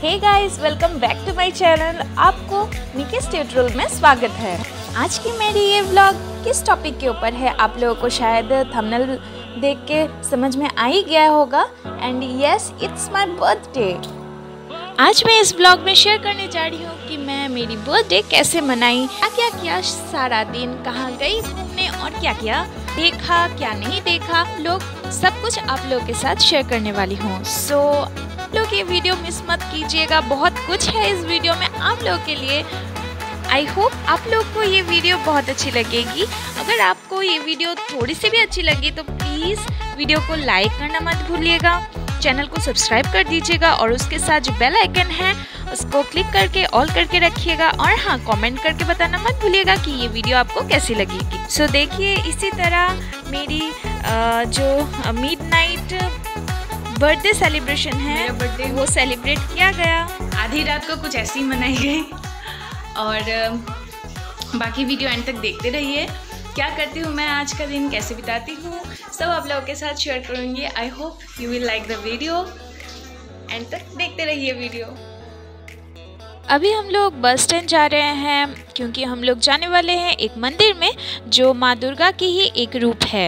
Hey guys, welcome back to my channel. आपको Nikesh tutorial में स्वागत है। आज की मेरी ये व्लॉग किस टॉपिक के ऊपर है आप लोगों को शायद थंबनेल देख के समझ में आ ही गया होगा। And yes, it's my birthday. आज मैं इस व्लॉग में शेयर करने जा रही हूँ कि मैं मेरी बर्थडे कैसे मनाई, क्या किया सारा दिन, कहाँ गई घूमने और क्या क्या देखा क्या नहीं देखा, सब कुछ आप लोगों के साथ शेयर करने वाली हूँ। सो लोग ये वीडियो मिस मत कीजिएगा, बहुत कुछ है इस वीडियो में आप लोगों के लिए। आई होप आप लोग को ये वीडियो बहुत अच्छी लगेगी। अगर आपको ये वीडियो थोड़ी सी भी अच्छी लगी तो प्लीज़ वीडियो को लाइक करना मत भूलिएगा, चैनल को सब्सक्राइब कर दीजिएगा और उसके साथ जो बेल आइकन है उसको क्लिक करके ऑल करके रखिएगा। और हाँ, कमेंट करके बताना मत भूलिएगा कि ये वीडियो आपको कैसी लगेगी। सो देखिए, इसी तरह मेरी जो मिडनाइट बर्थडे सेलिब्रेशन है, मेरा बर्थडे वो सेलिब्रेट किया गया। आधी रात को कुछ ऐसी मनाई गई और बाकी वीडियो एंड तक देखते रहिए। क्या करती हूँ मैं, आज का दिन कैसे बिताती हूँ, सब आप लोगों के साथ शेयर करूँगी। I hope you will like the video, end तक देखते रहिए वीडियो। अभी हम लोग बस स्टैंड जा रहे हैं क्योंकि हम लोग जाने वाले हैं एक मंदिर में जो माँ दुर्गा की ही एक रूप है।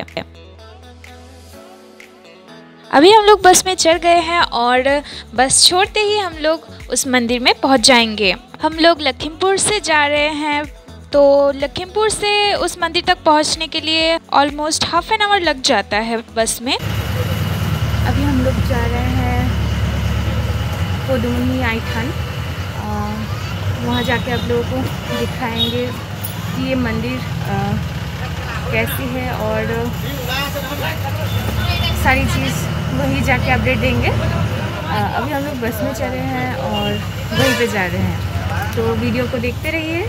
अभी हम लोग बस में चढ़ गए हैं और बस छोड़ते ही हम लोग उस मंदिर में पहुंच जाएंगे। हम लोग लखीमपुर से जा रहे हैं, तो लखीमपुर से उस मंदिर तक पहुंचने के लिए ऑलमोस्ट हाफ एन आवर लग जाता है बस में। अभी हम लोग जा रहे हैं पदुमनी आइथन, वहाँ जाके आप लोगों को दिखाएंगे कि ये मंदिर कैसी है और सारी चीज़ वहीं जाके अपडेट देंगे। अभी हम लोग बस में चले हैं और वहीं पे जा रहे हैं, तो वीडियो को देखते रहिए।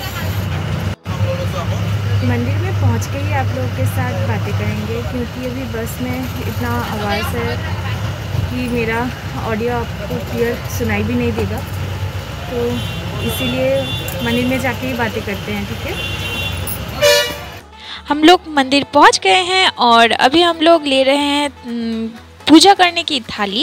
मंदिर में पहुंच के ही आप लोगों के साथ बातें करेंगे क्योंकि अभी बस में इतना आवाज़ है कि मेरा ऑडियो आपको क्लियर सुनाई भी नहीं देगा, तो इसीलिए मंदिर में जाके ही बातें करते हैं, ठीक है। हम लोग मंदिर पहुंच गए हैं और अभी हम लोग ले रहे हैं पूजा करने की थाली।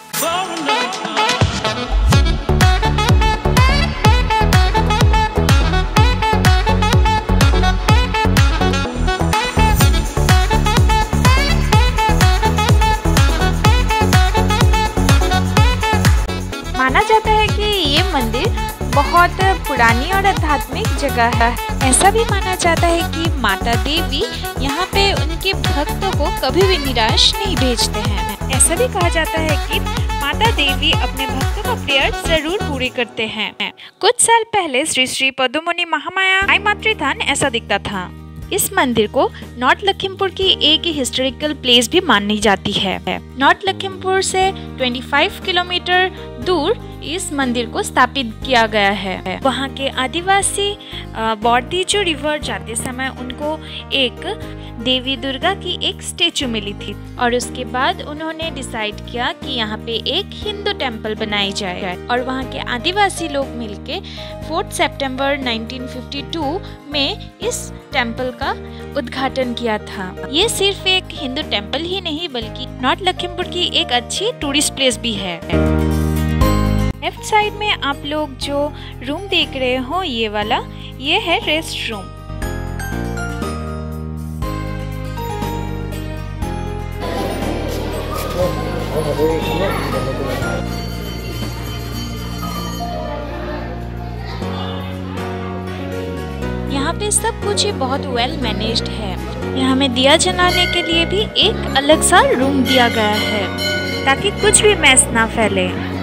माना जाता है कि ये मंदिर बहुत पुरानी और आध्यात्मिक जगह है। ऐसा भी माना जाता है कि माता देवी यहाँ पे उनके भक्त को कभी भी निराश नहीं भेजते हैं। ऐसा भी कहा जाता है कि माता देवी अपने भक्तों का प्रेयर जरूर पूरे करते हैं। कुछ साल पहले श्री श्री पदुमनी महामाया आई मातृथान ऐसा दिखता था। इस मंदिर को नॉर्थ लखीमपुर की एक हिस्टोरिकल प्लेस भी मानी जाती है। नॉर्थ लखीमपुर से 25 किलोमीटर दूर इस मंदिर को स्थापित किया गया है। वहाँ के आदिवासी बॉर्डीजो रिवर जाते समय उनको एक देवी दुर्गा की एक स्टेचू मिली थी और उसके बाद उन्होंने डिसाइड किया कि यहाँ पे एक हिंदू टेम्पल बनाई जाए और वहाँ के आदिवासी लोग मिलके 4 सितंबर 1952 में इस टेम्पल का उद्घाटन किया था। ये सिर्फ एक हिंदू टेम्पल ही नहीं बल्कि नॉर्थ लखीमपुर की एक अच्छी टूरिस्ट प्लेस भी है। लेफ्ट साइड में आप लोग जो रूम देख रहे हो ये वाला, ये है रेस्ट रूम। यहाँ पे सब कुछ ही बहुत वेल मैनेज्ड है। यहाँ में दिया जलाने के लिए भी एक अलग सा रूम दिया गया है ताकि कुछ भी मैस ना फैले।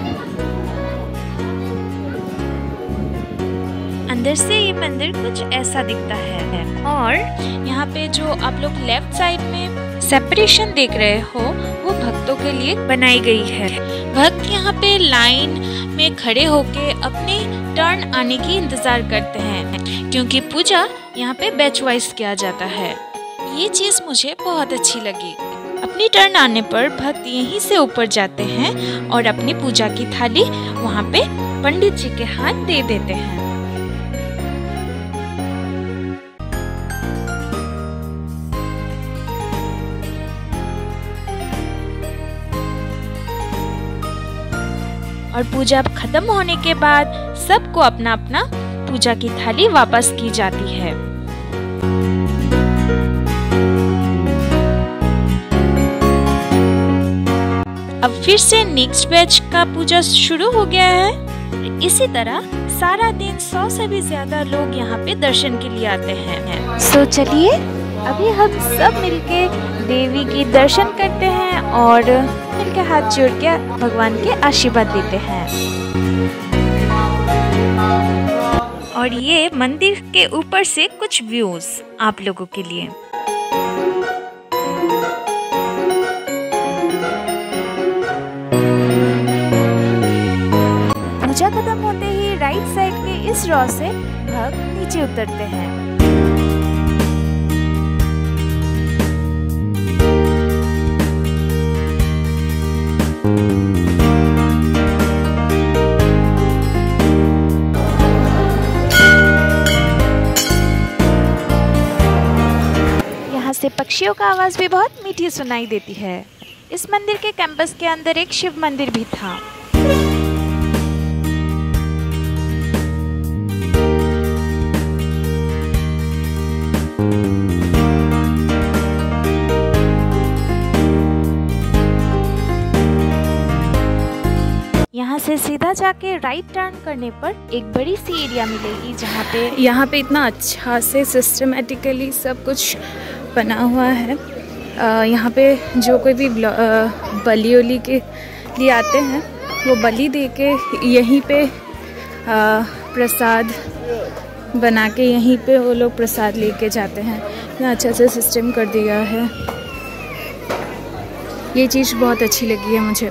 अंदर से ये मंदिर कुछ ऐसा दिखता है और यहाँ पे जो आप लोग लेफ्ट साइड में सेपरेशन देख रहे हो वो भक्तों के लिए बनाई गई है। भक्त यहाँ पे लाइन में खड़े होके अपने टर्न आने की इंतजार करते हैं क्योंकि पूजा यहाँ पे बैच वाइज किया जाता है। ये चीज़ मुझे बहुत अच्छी लगी। अपनी टर्न आने पर भक्त यहीं से ऊपर जाते हैं और अपनी पूजा की थाली वहाँ पे पंडित जी के हाथ दे देते हैं। और पूजा खत्म होने के बाद सबको अपना अपना पूजा की थाली वापस की जाती है। अब फिर से नेक्स्ट बैच का पूजा शुरू हो गया है। इसी तरह सारा दिन 100 से भी ज्यादा लोग यहाँ पे दर्शन के लिए आते हैं। सो चलिए अभी हम सब मिलके देवी की दर्शन करते हैं और मिलके हाथ जोड़ के भगवान के आशीर्वाद लेते हैं। और ये मंदिर के ऊपर से कुछ व्यूज आप लोगों के लिए। पूजा खत्म होते ही राइट साइड के इस रॉ से भक्त नीचे उतरते हैं। यहाँ से पक्षियों का आवाज भी बहुत मीठी सुनाई देती है। इस मंदिर के कैंपस के अंदर एक शिव मंदिर भी था। यहाँ से सीधा जाके राइट टर्न करने पर एक बड़ी सी एरिया मिलेगी जहाँ पे यहाँ पे इतना अच्छा से सिस्टमेटिकली सब कुछ बना हुआ है। यहाँ पे जो कोई भी बलि उली के लिए आते हैं वो बलि दे के यहीं पे प्रसाद बना के यहीं पे वो लोग प्रसाद लेके जाते हैं। इतना अच्छा से सिस्टम कर दिया है। ये चीज़ बहुत अच्छी लगी है मुझे।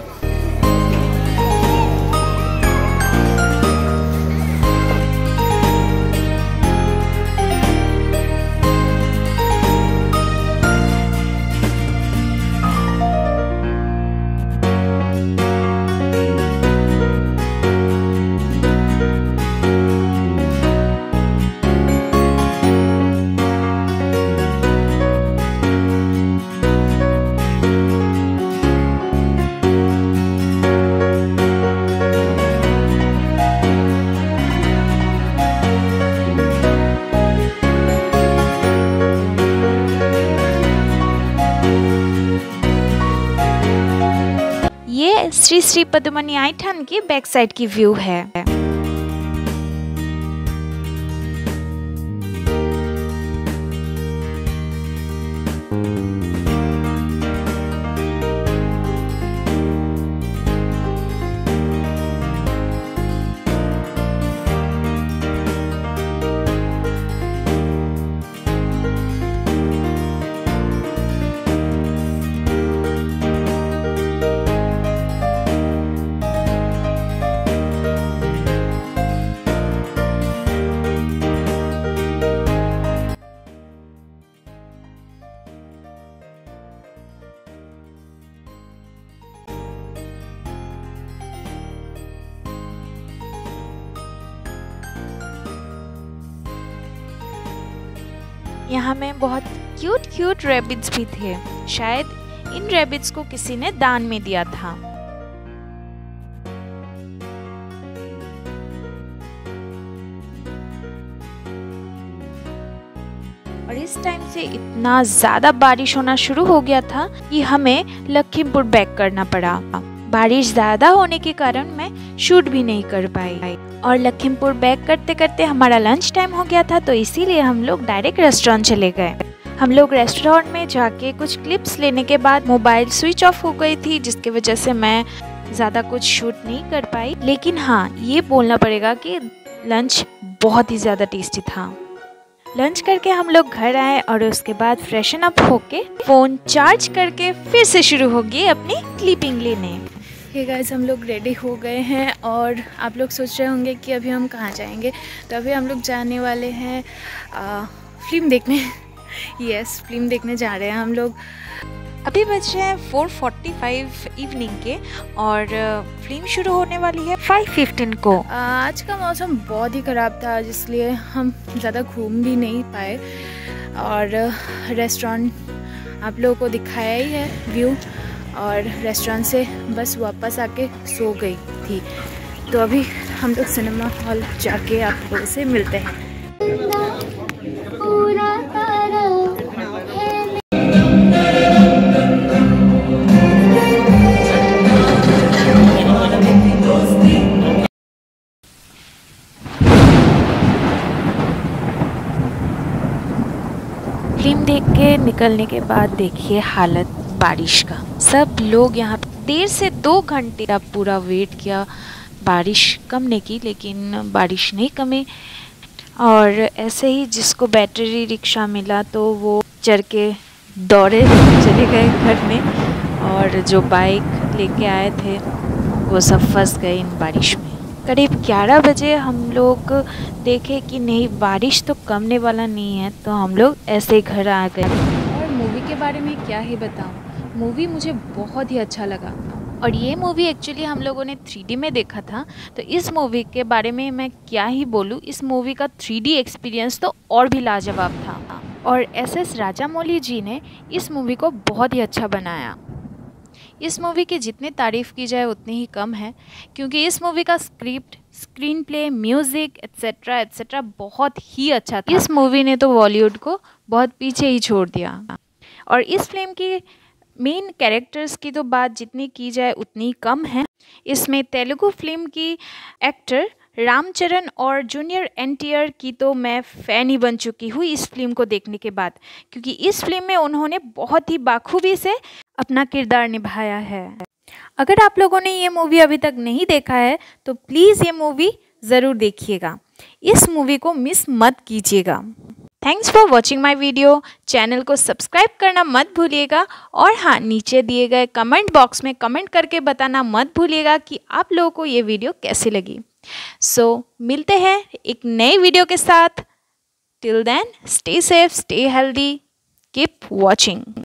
ये श्री श्री पद्मनी आइठन की बैक साइड की व्यू है। यहाँ में बहुत क्यूट क्यूट रैबिट्स भी थे। शायद इन रैबिट्स को किसी ने दान में दिया था। और इस टाइम से इतना ज्यादा बारिश होना शुरू हो गया था कि हमें लखीमपुर बैक करना पड़ा। बारिश ज्यादा होने के कारण मैं शूट भी नहीं कर पाई और लखीमपुर बैक करते करते हमारा लंच टाइम हो गया था, तो इसीलिए हम लोग डायरेक्ट रेस्टोरेंट चले गए। हम लोग रेस्टोरेंट में जाके कुछ क्लिप्स लेने के बाद मोबाइल स्विच ऑफ हो गई थी, जिसकी वजह से मैं ज़्यादा कुछ शूट नहीं कर पाई। लेकिन हाँ, ये बोलना पड़ेगा कि लंच बहुत ही ज़्यादा टेस्टी था। लंच करके हम लोग घर आए और उसके बाद फ्रेशन अप होके फ़ोन चार्ज करके फिर से शुरू हो गए अपनी क्लिपिंग लेने। ये गाइस, हम लोग रेडी हो गए हैं और आप लोग सोच रहे होंगे कि अभी हम कहाँ जाएंगे। तो अभी हम लोग जाने वाले हैं फिल्म देखने। यस, फिल्म देखने जा रहे हैं हम लोग। अभी बज रहे हैं 4:45 इवनिंग के और फिल्म शुरू होने वाली है 5:15 को। आज का मौसम बहुत ही ख़राब था, जिसलिए हम ज़्यादा घूम भी नहीं पाए। और रेस्टोरेंट आप लोगों को दिखाया ही है व्यू, और रेस्टोरेंट से बस वापस आके सो गई थी। तो अभी हम लोग सिनेमा हॉल जाके आप लोगों से मिलते हैं। फिल्म देख के निकलने के बाद देखिए हालत बारिश का। सब लोग यहाँ देर से 2 घंटे का पूरा वेट किया बारिश कमने की, लेकिन बारिश नहीं कमी। और ऐसे ही जिसको बैटरी रिक्शा मिला तो वो चढ़ के दौड़े चले गए घर में, और जो बाइक लेके आए थे वो सब फंस गए इन बारिश में। करीब 11 बजे हम लोग देखे कि नहीं बारिश तो कमने वाला नहीं है, तो हम लोग ऐसे ही घर आ गए। और मूवी के बारे में क्या ही बताऊं, मूवी मुझे बहुत ही अच्छा लगा। और ये मूवी एक्चुअली हम लोगों ने 3D में देखा था, तो इस मूवी के बारे में मैं क्या ही बोलूँ। इस मूवी का 3D एक्सपीरियंस तो और भी लाजवाब था। और SS राजामौली जी ने इस मूवी को बहुत ही अच्छा बनाया। इस मूवी की जितनी तारीफ़ की जाए उतनी ही कम है, क्योंकि इस मूवी का script, screenplay, music etcetera etcetera बहुत ही अच्छा था। इस मूवी ने तो बॉलीवुड को बहुत पीछे ही छोड़ दिया। और इस फिल्म की मेन कैरेक्टर्स की तो बात जितनी की जाए उतनी कम है। इसमें तेलुगु फिल्म की एक्टर रामचरण और जूनियर NTR की तो मैं फ़ैन ही बन चुकी हूँ इस फिल्म को देखने के बाद, क्योंकि इस फिल्म में उन्होंने बहुत ही बाखूबी से अपना किरदार निभाया है। अगर आप लोगों ने ये मूवी अभी तक नहीं देखा है तो प्लीज़ ये मूवी ज़रूर देखिएगा। इस मूवी को मिस मत कीजिएगा। Thanks for watching my video. Channel को सब्सक्राइब करना मत भूलिएगा। और हाँ, नीचे दिए गए कमेंट बॉक्स में कमेंट करके बताना मत भूलिएगा कि आप लोगों को ये वीडियो कैसी लगी। मिलते हैं एक नए वीडियो के साथ। Till then, stay safe, stay healthy, keep watching.